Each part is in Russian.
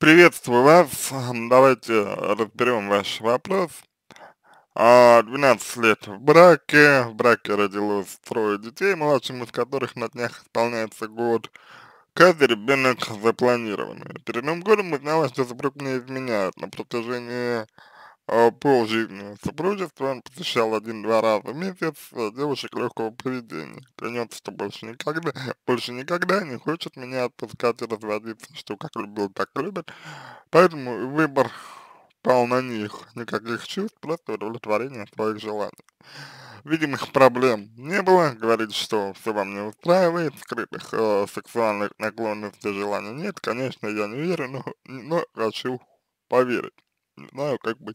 Приветствую вас. Давайте разберем ваш вопрос. 12 лет в браке родилось трое детей, младшим из которых на днях исполняется год. Каждый ребенок запланированный. Перед Новым годом узнала, что супруг мне изменяет на протяжении полжизни супружества. Он посещал один-два раза в месяц девушек легкого поведения. Клянется, что больше никогда не хочет меня отпускать и разводиться, что как любил, так и любит. Поэтому выбор пал на них. Никаких чувств, просто удовлетворение своих желаний. Видимых проблем не было. Говорит, что все вам не устраивает, скрытых сексуальных наклонностей, желаний нет. Конечно, я не верю, но хочу поверить. Не знаю, как быть.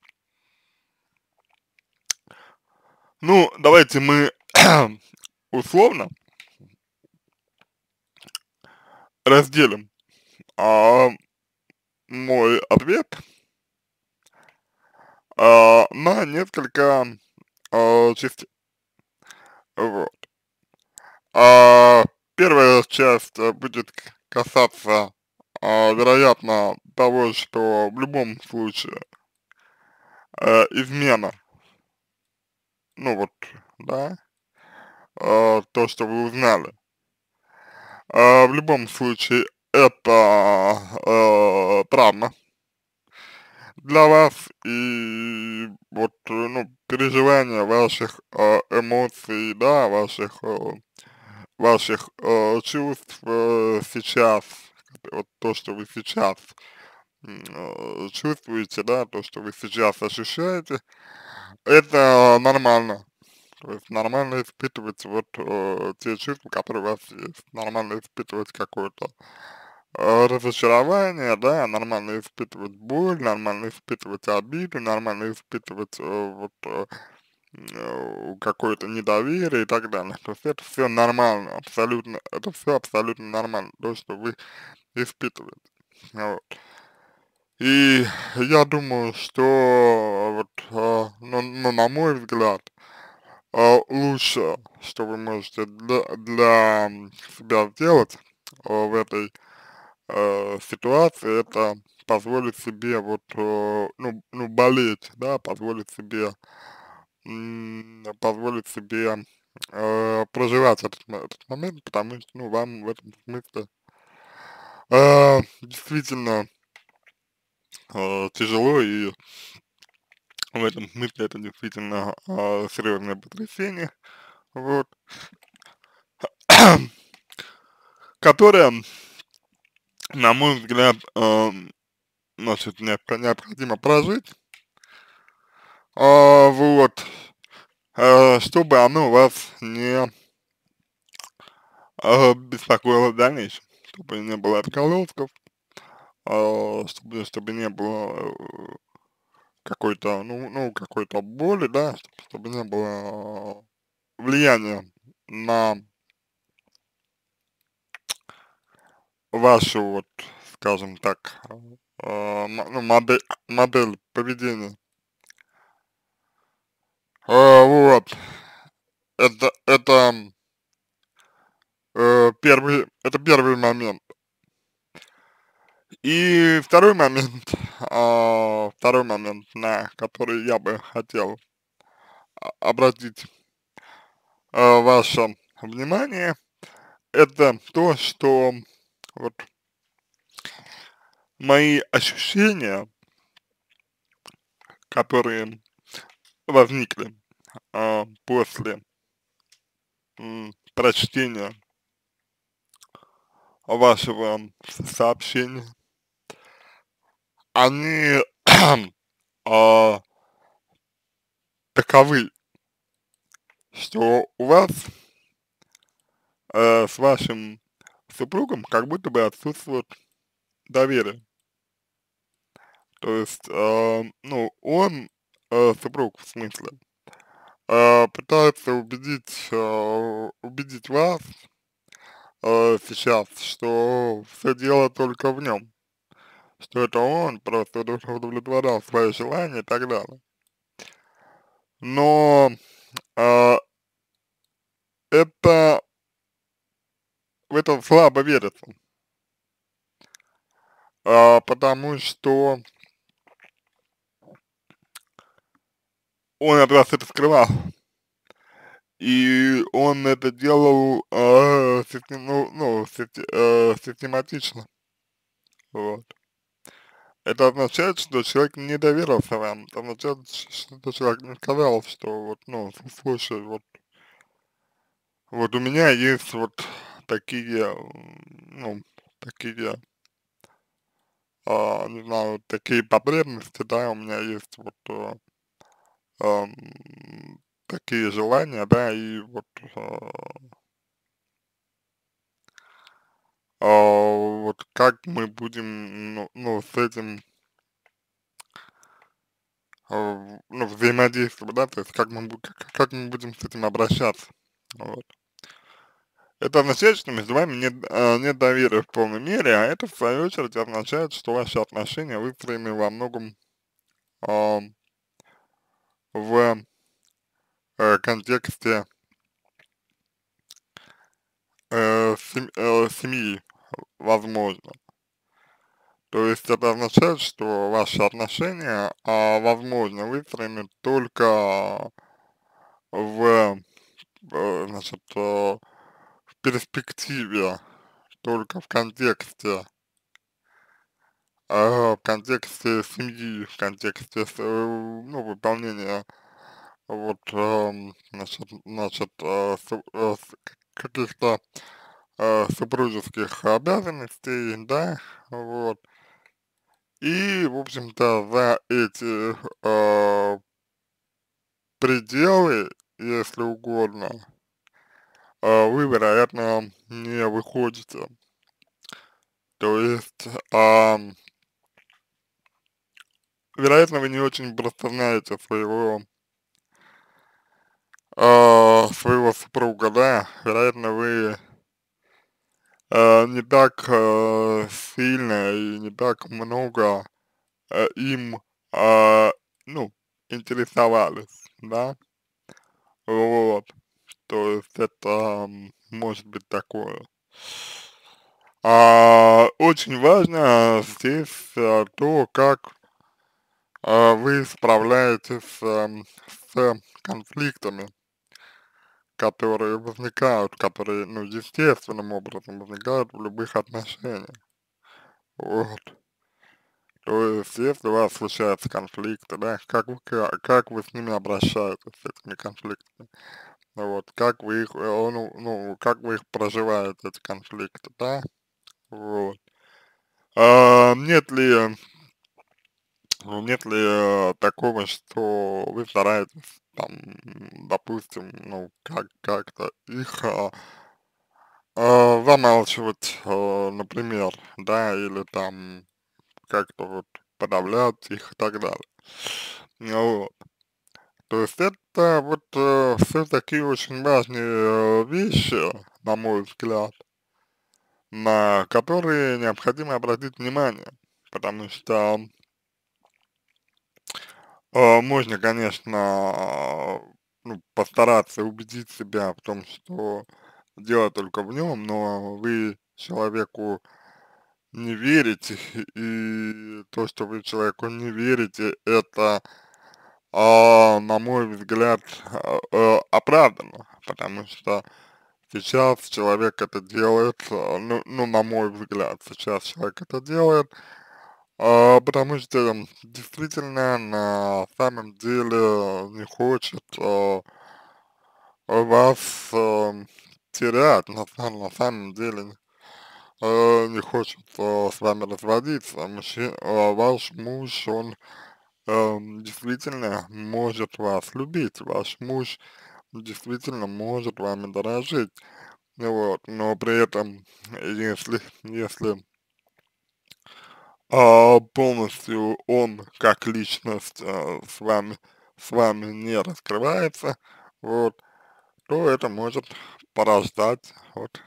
Ну, давайте мы условно разделим а, мой ответ на несколько частей. Вот. А, Первая часть будет касаться, вероятно, того, что в любом случае измена, ну вот, да, то, что вы узнали, в любом случае это травма для вас, и вот, ну, переживания ваших эмоций, да, ваших чувств сейчас, вот то, что вы сейчас чувствуете, да, то, что вы сейчас ощущаете, это нормально. То есть нормально испытывать вот те чувства, которые у вас есть. Нормально испытывать какое-то разочарование, да, нормально испытывать боль, нормально испытывать обиду, нормально испытывать какое-то недоверие и так далее. То есть это все нормально, абсолютно, это все абсолютно нормально, то, что вы испытываете. Вот. И я думаю, что вот, ну, на мой взгляд, лучше, что вы можете для себя сделать в этой ситуации, это позволить себе вот, ну, болеть, да, позволить себе проживать этот момент, потому что, ну, вам в этом смысле действительно тяжело, и в этом смысле это действительно серьезное потрясение, вот, которое, на мой взгляд, значит, необходимо прожить, вот, чтобы оно вас не беспокоило в дальнейшем, чтобы не было отголосков, чтобы не было какой-то, ну, какой-то боли, да, чтобы не было влияния на вашу, вот, скажем так, ну, модель поведения. Вот, это первый момент. И второй момент, на который я бы хотел обратить ваше внимание, это то, что вот мои ощущения, которые возникли после прочтения вашего сообщения, они а, таковы, что у вас с вашим супругом как будто бы отсутствует доверие. То есть, ну, он, супруг в смысле, пытается убедить вас сейчас, что все дело только в нем, что это он просто удовлетворял свои желания и так далее. Но а, это в это слабо верится. потому что он от вас это скрывал. И он это делал, систематично, вот. Это означает, что человек не доверился вам, это означает, что человек не сказал, что вот, ну, слушай, вот у меня есть вот такие, ну, такие, не знаю, такие потребности, да, у меня есть вот, ам, такие желания, да, и вот, вот как мы будем, ну, с этим, ну, взаимодействовать, да, то есть как мы будем с этим обращаться, вот. Это означает, что между вами нет доверия в полной мере, а это, в свою очередь, означает, что ваши отношения выстроены во многом ам, в контексте семьи, возможно. То есть это означает, что ваши отношения, возможно, выстроены только в, значит, в перспективе, только в контексте семьи, в контексте, ну, выполнения вот, каких-то супружеских обязанностей, да, вот. И, в общем-то, за эти пределы, если угодно, вы, вероятно, не выходите. То есть, вероятно, вы не очень просто знаете своего супруга, да, вероятно, вы не так сильно и не так много им, ну, интересовались, да, вот, то есть это может быть такое. Очень важно здесь то, как вы справляетесь с конфликтами, которые возникают, которые, ну, естественным образом возникают в любых отношениях. Вот. То есть, если у вас случаются конфликты, да, как вы с ними обращаетесь, с этими конфликтами, вот, как вы их, ну, как вы их проживаете, эти конфликты, да, вот. Нет ли, такого, что вы стараетесь, там, допустим, ну, как-то их, замалчивать, например, да, или там как-то вот подавлять их и так далее. Ну вот. То есть это вот все такие очень важные вещи, на мой взгляд, на которые необходимо обратить внимание, потому что можно, конечно, ну, постараться убедить себя в том, что дело только в нем, но вы человеку не верите, и то, что вы человеку не верите, это, на мой взгляд, оправдано, потому что сейчас человек это делает, ну, на мой взгляд, сейчас человек это делает, потому что действительно на самом деле не хочет вас терять, на самом деле не хочет с вами разводиться. Ваш муж, он действительно может вас любить, ваш муж действительно может вами дорожить, вот, но при этом, если полностью он как личность с вами не раскрывается, вот, то это может порождать вот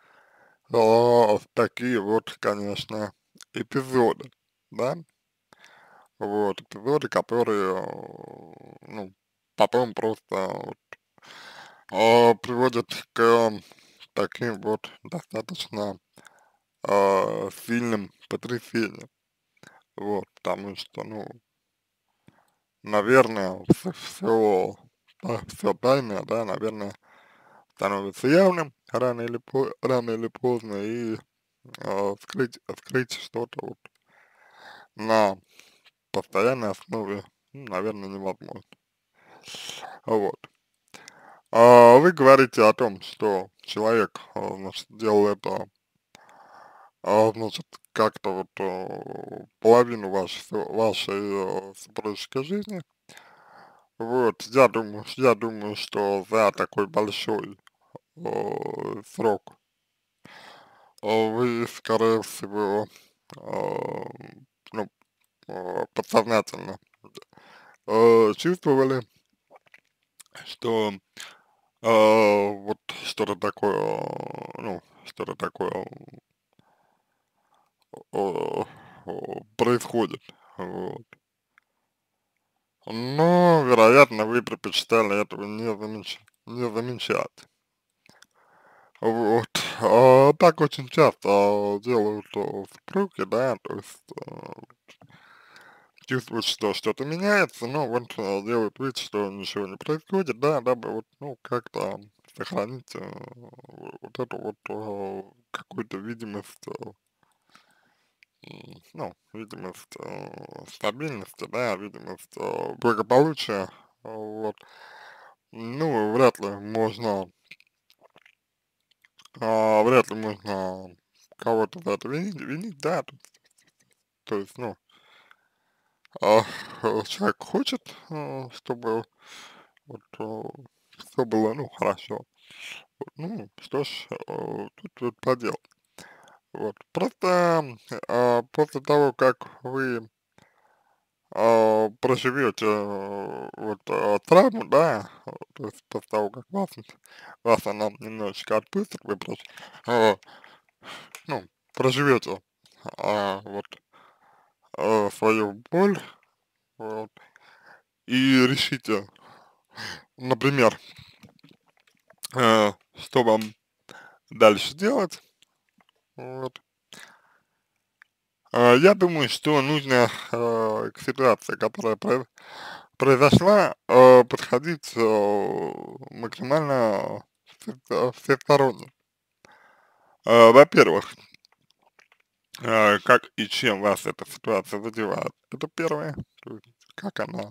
такие вот, конечно, эпизоды, да, вот, эпизоды, которые, ну, потом просто вот, приводят к таким вот достаточно сильным потрясением, вот, потому что, ну, наверное, все тайное, да, наверное, становится явным рано или поздно, и скрыть что-то вот на постоянной основе, ну, наверное, невозможно. Вот. Вы говорите о том, что человек, значит, делал это, значит, как-то вот половину вашей супружеской жизни. Вот, я думаю, что за такой большой срок вы, скорее всего, ну, подсознательно чувствовали, что вот что-то такое, ну, что-то такое э, происходит. Вот. Но, вероятно, вы предпочитали этого не замечать. Вот. Так очень часто делают супруги, да, то есть чувствуют, что что-то меняется, но вот делают вид, что ничего не происходит, да, дабы вот, ну, как-то сохранить вот эту вот какую-то видимость, ну, видимость стабильности, да, видимость благополучия, вот. Ну, вряд ли можно кого-то за это винить, да, то есть, ну, а, человек хочет, чтобы вот все было, ну, хорошо. Вот, ну, что ж, тут поделать. Вот, просто после того, как вы проживете вот травму, да, то есть после того, как вас она немножечко отпустит, вы просто, э, ну, проживете вот свою боль, вот, и решите, например, что вам дальше делать, вот. Я думаю, что нужно к ситуации, которая произошла, подходить максимально всесторонне. Во-первых, как и чем вас эта ситуация задевает, это первое, то есть как она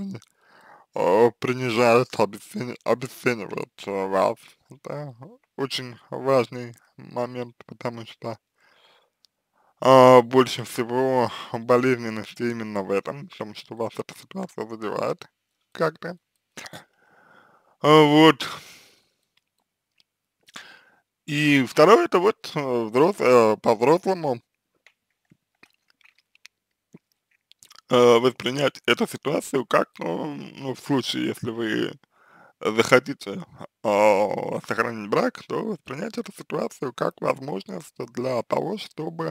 принижает, обесценивает вас. Это очень важный момент, потому что больше всего болезненности именно в этом, в том, что вас эта ситуация задевает как-то. Вот. И второе, это вот по-взрослому воспринять эту ситуацию как, ну, в случае, если вы захотите сохранить брак, то воспринять эту ситуацию как возможность для того, чтобы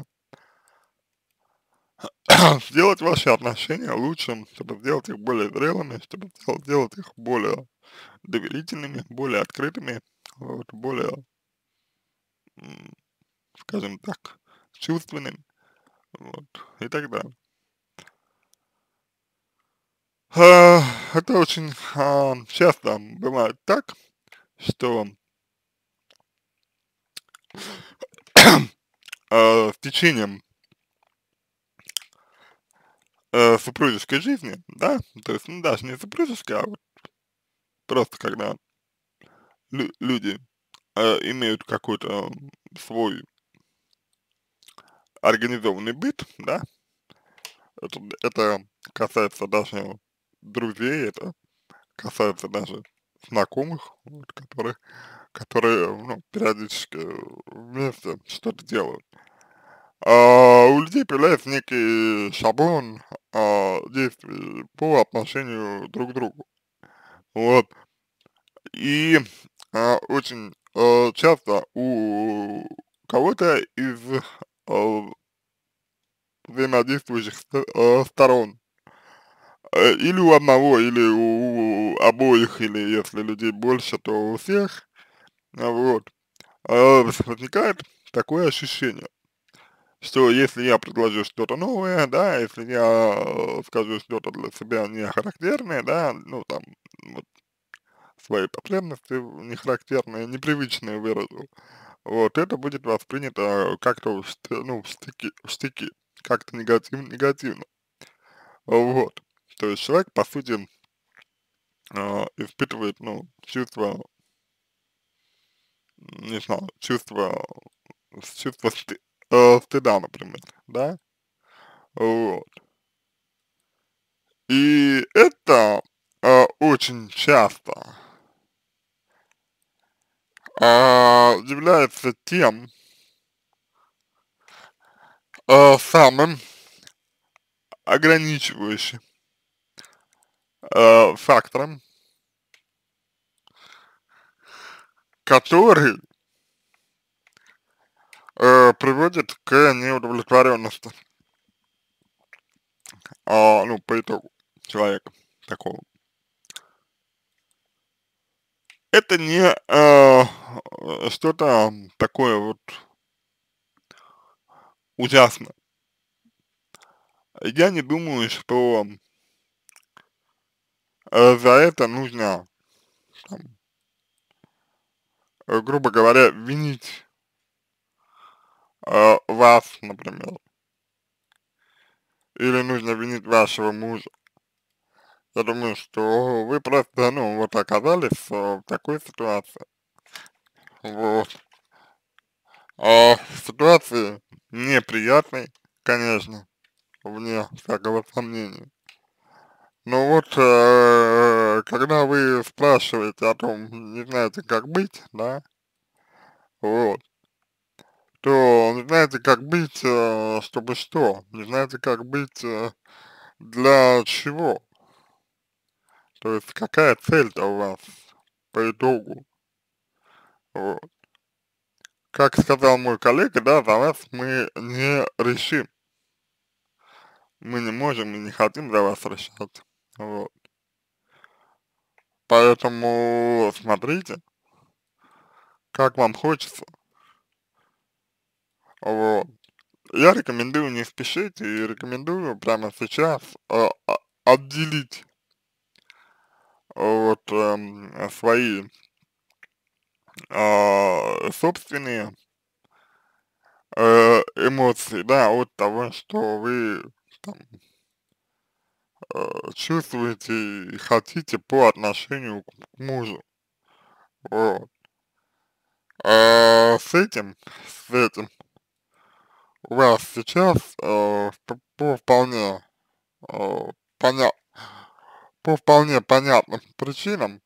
сделать ваши отношения лучше, чтобы сделать их более зрелыми, чтобы сделать их более доверительными, более открытыми, вот, более, м, скажем так, чувственными, вот, и так далее. Это очень часто бывает так, что с течением супружеской жизни, да, то есть, ну, даже не супружеской, а вот просто когда люди имеют какой-то свой организованный быт, да, это касается даже друзей, это касается даже знакомых, вот, которые, ну, периодически вместе что-то делают. У людей появляется некий шаблон действий по отношению друг к другу. Вот. И очень часто у кого-то из э, взаимодействующих сторон, или у одного, или у обоих, или если людей больше, то у всех, вот, возникает такое ощущение, что если я предложу что-то новое, да, если я скажу что-то для себя не характерное, да, ну, там, вот, свои потребности не характерные, непривычные выразил, вот, это будет воспринято как-то ну, в штыки, как-то негативно, вот. То есть человек, по сути, испытывает, ну, чувство, не знаю, чувство стыда, например, да, вот. И это очень часто является тем самым ограничивающим фактором, который приводит к неудовлетворенности, ну, по итогу человека такого. Это не что-то такое вот ужасное. Я не думаю, что за это нужно, там, грубо говоря, винить вас, например, или нужно винить вашего мужа. Я думаю, что вы просто, ну, вот оказались в такой ситуации. Вот. Ситуации неприятной, конечно, вне всякого сомнения. Но вот, когда вы спрашиваете о том, не знаете, как быть, да, вот, то не знаете, как быть, чтобы что, не знаете, как быть, для чего, то есть какая цель-то у вас по итогу, вот. Как сказал мой коллега, да, за вас мы не решим, мы не можем и не хотим за вас решать, вот. Поэтому смотрите, как вам хочется, вот. Я рекомендую не спешить и рекомендую прямо сейчас отделить вот свои собственные эмоции, да, от того, что вы там чувствуете и хотите по отношению к мужу, вот. С этим у вас сейчас по вполне э, поня по вполне понятным причинам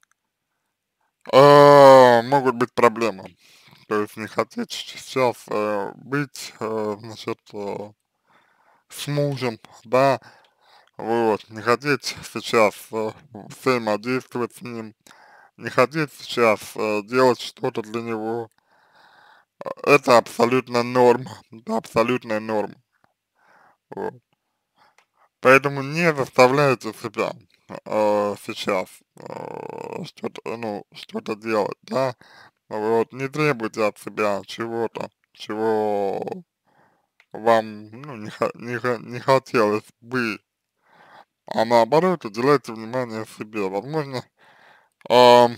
могут быть проблемы. То есть не хотите сейчас быть, значит, с мужем, да, вот, не хотите сейчас взаимодействовать с ним, не хотите сейчас делать что-то для него, это абсолютно норма, это абсолютная норма, вот. Поэтому не заставляйте себя сейчас что-то, ну, что-то делать, да, вот, не требуйте от себя чего-то, чего вам, ну, не хотелось бы, а наоборот, уделяйте внимание себе. Возможно, ам,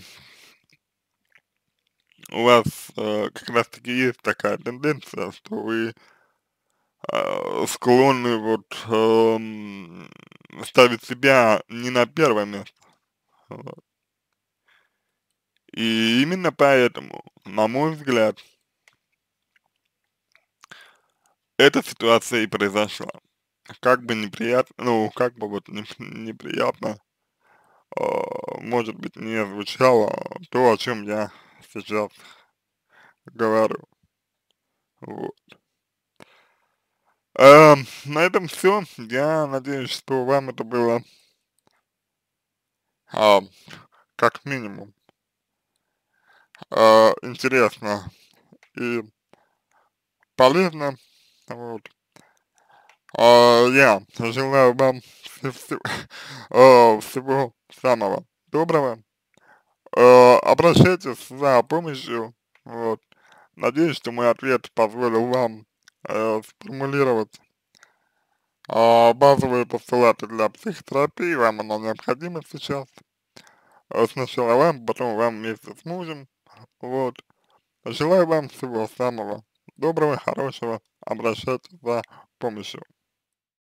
у вас как раз таки есть такая тенденция, что вы склонны вот ставить себя не на первое место. Вот. И именно поэтому, на мой взгляд, эта ситуация и произошла. Как бы неприятно, ну, как бы вот неприятно, может быть, не звучало то, о чем я сейчас говорю. Вот. На этом все. Я надеюсь, что вам это было а, как минимум интересно и полезно. Вот. Я желаю вам всего самого доброго. Обращайтесь за помощью. Вот. Надеюсь, что мой ответ позволил вам сформулировать базовые постулаты для психотерапии, вам оно необходимо сейчас. Сначала вам, потом вам вместе с мужем, вот. Желаю вам всего самого доброго, хорошего, обращайтесь за помощью.